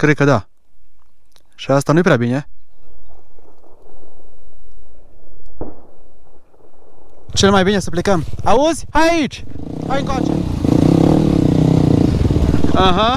Cred că da. Și asta nu-i prea bine. Cel mai bine să plecăm. Auzi? Hai aici! Hai încoace! Aha.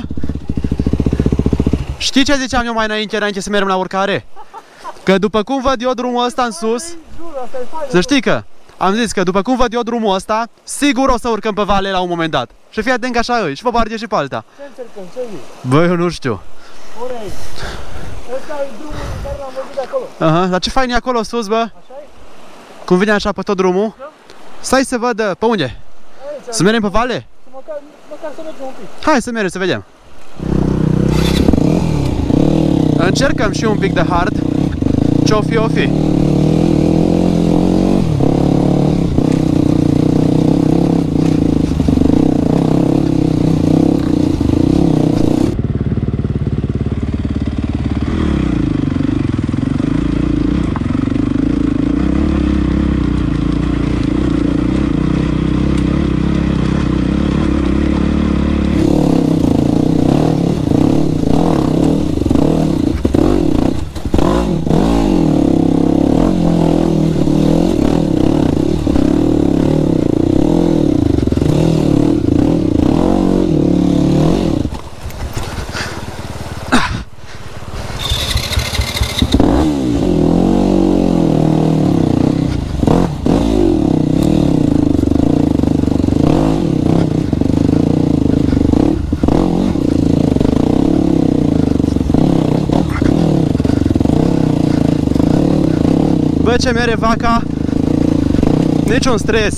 Știi ce ziceam eu mai înainte să mergem la urcare? Că după cum văd eu drumul ăsta în sus, să știi că am zis că după cum văd eu drumul ăsta, sigur o să urcăm pe vale la un moment dat. Și fii atent că așa îi, și pe parte și pe alta. Ce încercăm? Ce zici? Băi, eu nu știu. Ori aici. Ăsta e drumul care l-am văzut de acolo. Aha, dar ce fain e acolo sus, bă? Așa e? Cum vine așa pe tot drumul? Da. Stai să văd, pe unde? Aici. Să mergem pe vale? Măcar să mergem un pic. Hai să mergem, să vedem. Încercăm și un pic de hard. Ce-o fi, o fi. Bă, ce mere vaca, niciun stres.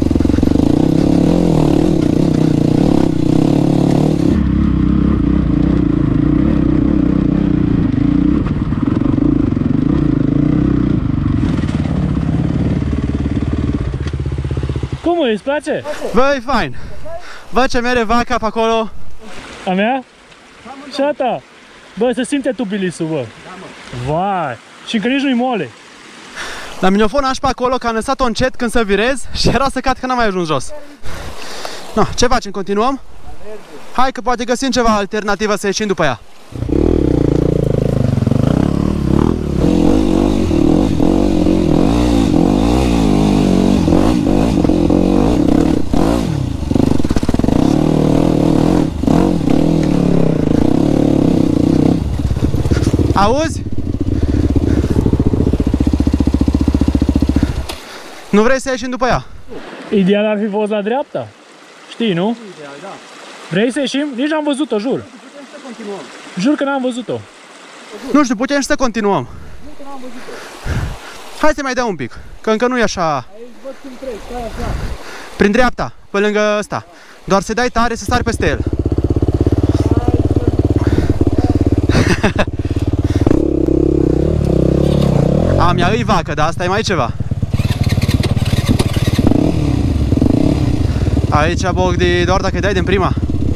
Cum îți place? Bă, e fain. Bă, ce mere vaca pe acolo. A mea? Și a ta? Bă, se simte tubilisul, bă. Da, mă. Vai, și încă nici nu-i mole. La miniofon aș pe acolo, că am lăsat-o încet când să virez și era să cad că n-am mai ajuns jos. No, ce facem? Continuăm? Hai că poate găsim ceva alternativă să ieșim după ea. Auzi? Nu vrei să ieșim după ea? Ideal ar fi fost la dreapta. Știi, nu? Ideal, da. Vrei să ieșim? Nici n-am văzut-o, jur. Putem să continuăm. Jur că n-am văzut-o. Nu știu, putem și să continuăm. Jur că n-am văzut-o. Hai să mai dăm un pic, că încă nu e așa. Aici văd cum treci, stai așa. Prin dreapta, pe lângă ăsta. Doar să dai tare să sari peste el. A mea îi vacă, dar asta e mai ceva. Aici, Bogdi, doar dacă dai din prima.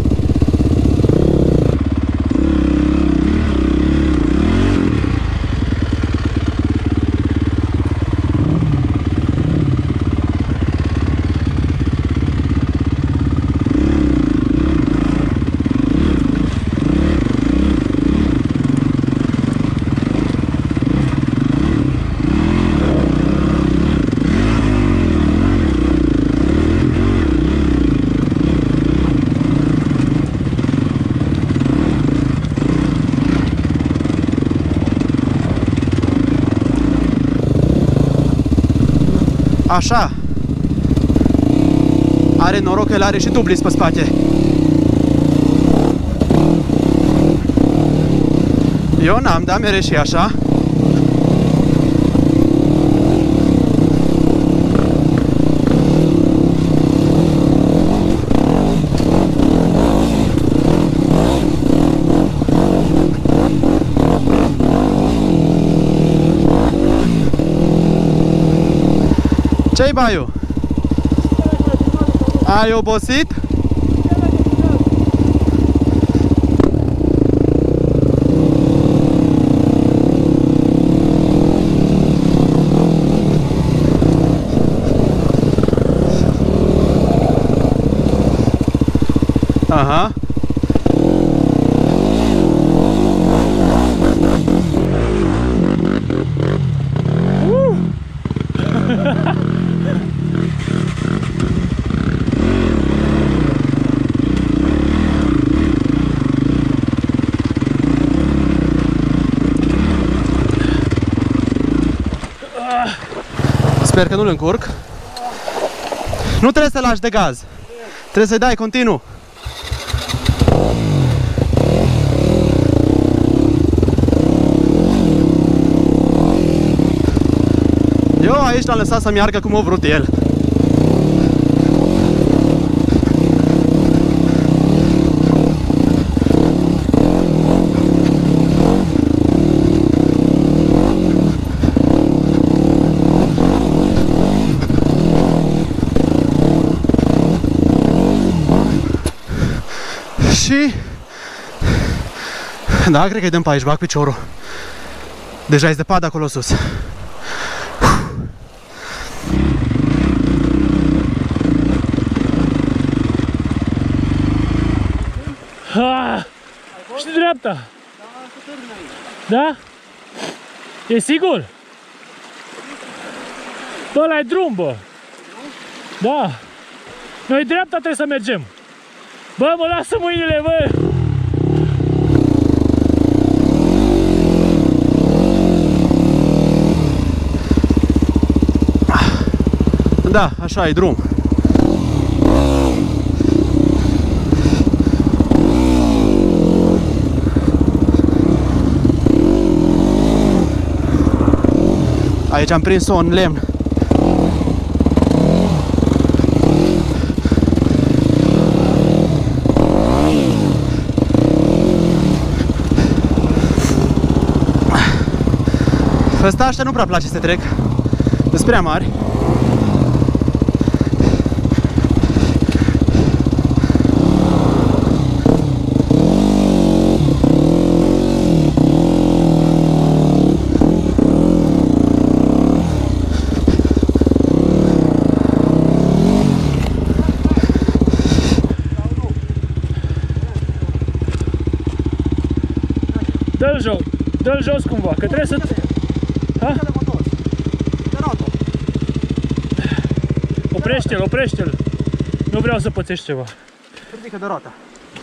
Așa. Are noroc că el are și dublis pe spate. Eu n-am, dar mere și așa. Ce-i, Baiu? Ai obosit? Aha. Sper că nu-l încurc. Nu trebuie să lași de gaz. Trebuie să-i dai continuu. Eu aici l-am lăsat să meargă cum a vrut el. Și... da, cred că-i dăm pe aici, bag piciorul. Deja e zăpadă acolo sus. Și dreapta. Da? E sigur? Bă, ăla-i drum, bă. Da. Noi dreapta trebuie să mergem. Bă, mă lasă mâinile, bă. Da, așa e drum. Aici am prins-o în lemn. Ăsta așa nu prea place să trec. Sunt prea mari. Dă-l jos, dă-l jos cumva, că trebuie să... Ha? Oprește-l, oprește-l. Nu vreau să pățești ceva. Ridică de roata.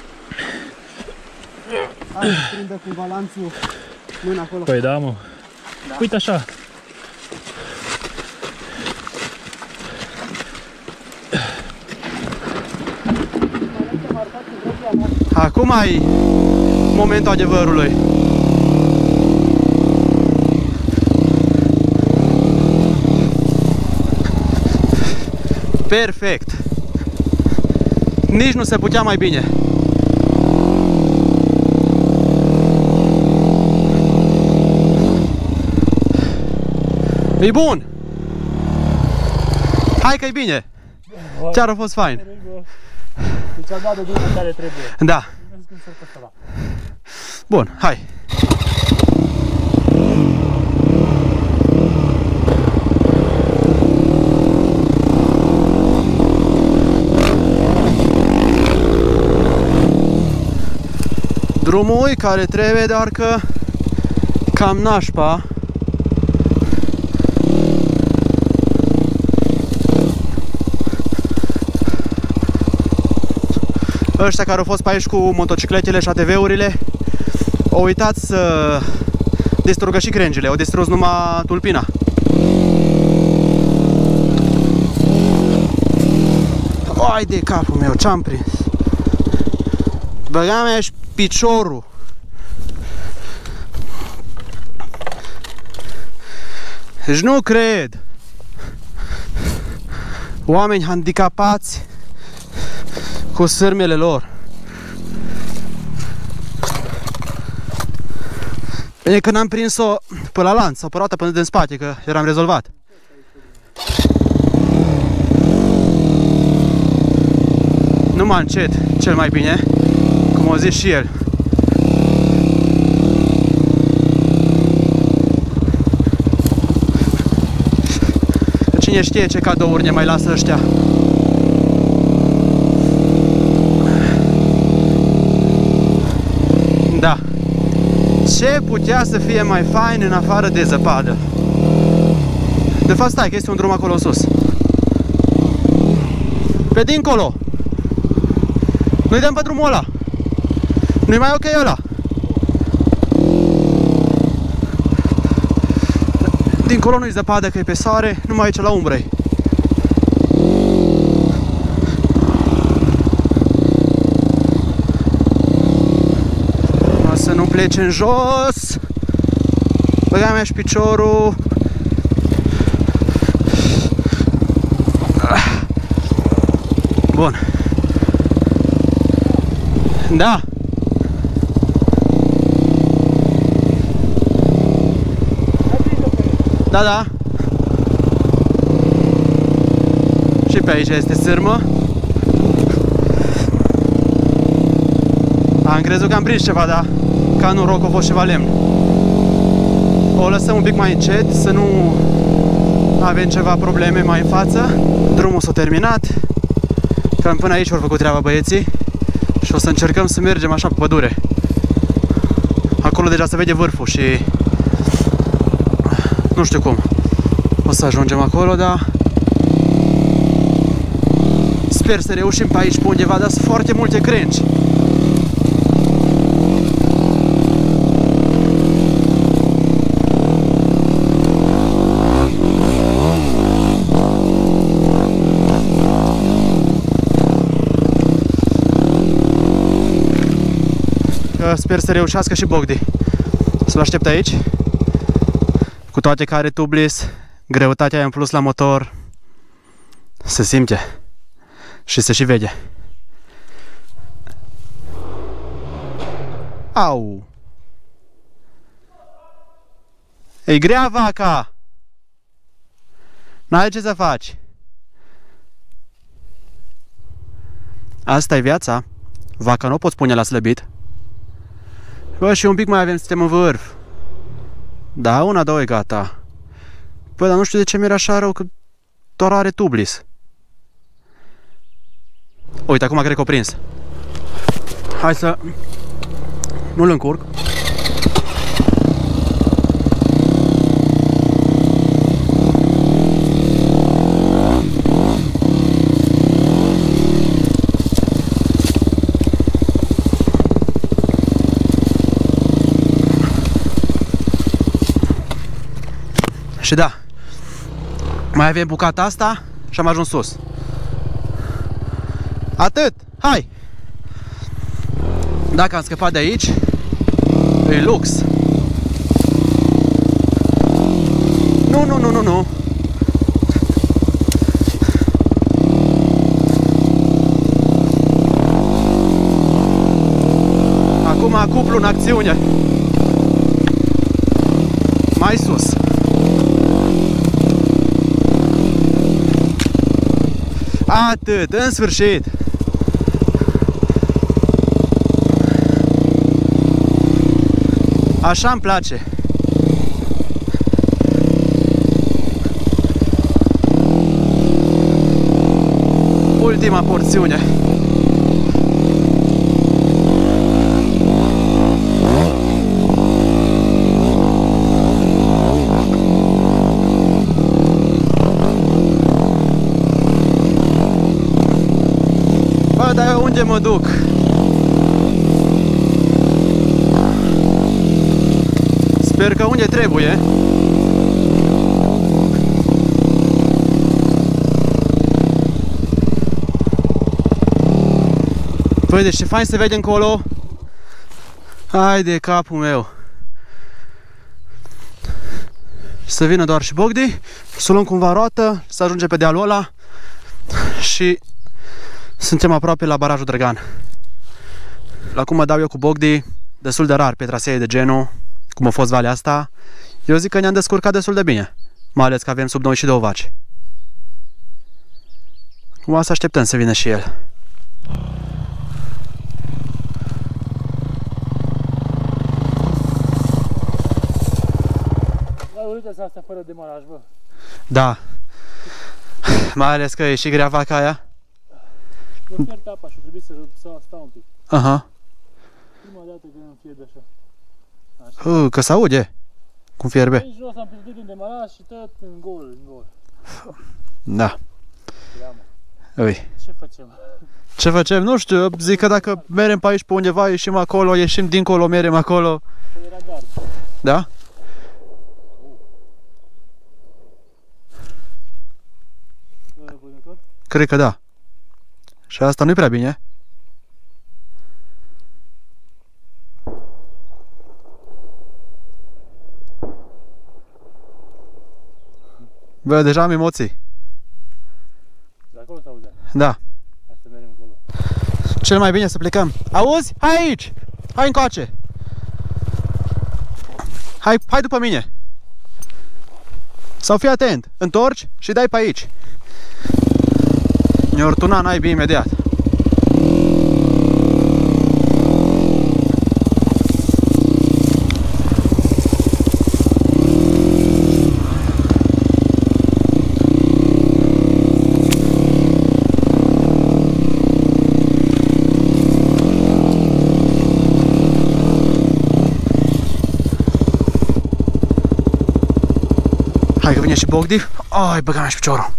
Hai să prindă cumva lanțul, mâna acolo. Păi da, mă. Da. Uite așa. Acum ai momentul adevărului. Perfect. Nici nu se putea mai bine. E bun. Hai că e bine. Chiar a fost fain. Deci am dat de drumul care trebuie. Da. Bun, hai. Drumul care trebuie, doar că cam nașpa. Ăștia care au fost pe aici cu motocicletele și ATV-urile au uitat să distrugă și crengile, au distrus numai tulpina. Ai de capul meu, ce-am prins? Băga mea și piciorul. Deci nu cred. Oameni handicapați cu sârmele lor. Bine că n-am prins-o pe la lanț, sau pe roata până din spate, că eram rezolvat. Numai încet, cel mai bine, cum a zis și el. Cine știe ce cadouri ne mai lasă ăștia. Da. Ce putea să fie mai fain în afară de zăpadă? De fapt, stai, că este un drum acolo sus. Pe dincolo. Nu-i dăm pe drumul ăla. Nu-i mai ok ăla. Dincolo nu-i zăpadă că e pe soare, numai aici la umbră-i. Să nu plece în jos. Băga mea și piciorul. Bun. Da. Da, da. Și pe aici este sârmă. Am crezut că am prins ceva, dar ca noroc a fost ceva lemn. O lăsăm un pic mai încet, să nu avem ceva probleme mai în față. Drumul s-a terminat. Cam până aici au făcut treaba băieții. Și o să încercăm să mergem așa pe pădure. Acolo deja se vede vârful și nu știu cum o să ajungem acolo, dar sper să reușim pe aici, pe undeva, dar sunt foarte multe crengi. Sper să reușească și Bogdi. Să-l aștept aici. Cu toate că are tubeless, greutatea în plus la motor se simte și se și vede. Au! E grea vaca! N-ai ce să faci. Asta e viața. Vaca nu o poți pune la slăbit. Bă, și un pic mai avem, suntem în vârf. Da, una, două e gata. Bă, dar nu știu de ce mi-era așa rău, că doar are tubeless. Uite, acum cred că o prins. Hai să nu-l încurc. Și da, mai avem bucata asta și am ajuns sus. Atât, hai! Dacă am scăpat de aici, e lux. Nu, nu, nu, nu, nu. Acum cuplu în acțiune. Mai sus. Atât, în sfârșit. Așa îmi place. Ultima porțiune. Bă, dar eu unde mă duc? Sper că unde trebuie. Păi, deci ce fain se vede încolo. Hai de capul meu. Să vină doar și Bogdi, să luăm cumva roată, să ajungem pe dealul ăla și suntem aproape la barajul Drăgan. La cum mă dau eu cu Bogdi, destul de rar pe trasee de genul, cum a fost valea asta, eu zic că ne-am descurcat destul de bine, mai ales că avem sub noi și 2 vaci. Acum să așteptăm să vină și el. Uite-ți asta fără demaraj, bă. Da. Mai ales că e și grea vaca aia. Eu pierd apa și trebuie să stau un pic. Aha. Prima dată când îmi fierbe așa. Așa. Că se aude cum fierbe. Aici jos am pierdut din demaraj și tot în gol, în gol. Da. Ui. Ce facem? Ce facem? Nu știu, zic că dacă merem pe aici pe undeva, ieșim acolo, ieșim dincolo, merem acolo. Păi era gard. Da? Cred că da. Și asta nu-i prea bine. Bă, deja am emoții. De acolo se aude. Da. Hai să mergem acolo. Cel mai bine să plecăm. Auzi? Hai aici! Hai încoace! Hai după mine! Sau fii atent! Întorci și dai pe aici. Ne-or tuna naibii imediat. Hai că vine și Bogdi. Ai, băga mea și piciorul.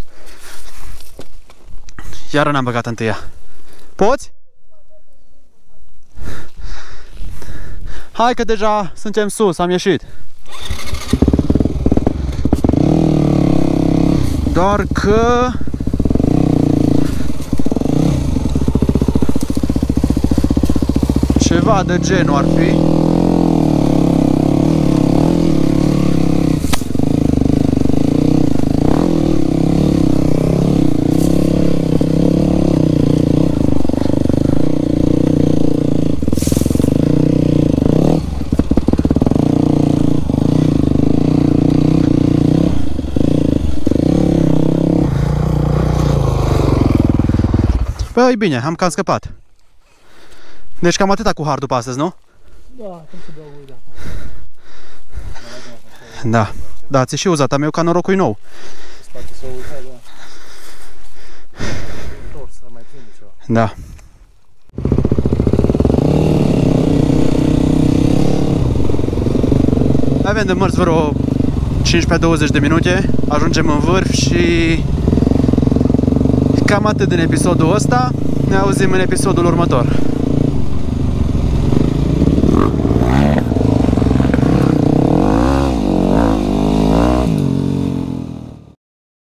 Iară n-am băgat întâia. Poți? Hai că deja suntem sus, am ieșit. Doar că... ceva de genul ar fi. Păi bine, am cam scăpat. Deci cam atâta cu hard după astăzi, nu? Da, trebuie să beau de apă. Da. Da, ți-e și uzat, am eu ca norocul nou. Spate să o uitai, da. Întors, să mai prinde ceva. Da. Avem de mers vreo 15-20 de minute, ajungem în vârf și cam atât din episodul ăsta. Ne auzim în episodul următor.